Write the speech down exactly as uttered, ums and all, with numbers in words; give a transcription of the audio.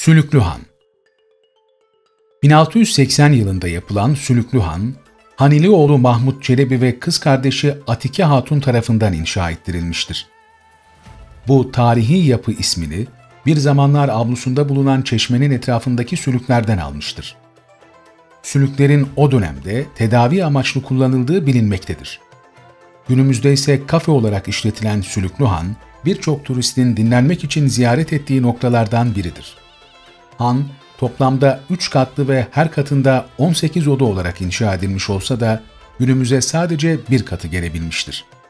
Sülüklü Han. bin altı yüz seksen yılında yapılan Sülüklü Han, Hanilioğlu Mahmud Çelebi ve kız kardeşi Atike Hatun tarafından inşa ettirilmiştir. Bu tarihi yapı ismini bir zamanlar avlusunda bulunan çeşmenin etrafındaki sülüklerden almıştır. Sülüklerin o dönemde tedavi amaçlı kullanıldığı bilinmektedir. Günümüzde ise kafe olarak işletilen Sülüklü Han, birçok turistin dinlenmek için ziyaret ettiği noktalardan biridir. Han, toplamda üç katlı ve her katında on sekiz oda olarak inşa edilmiş olsa da günümüze sadece bir katı gelebilmiştir.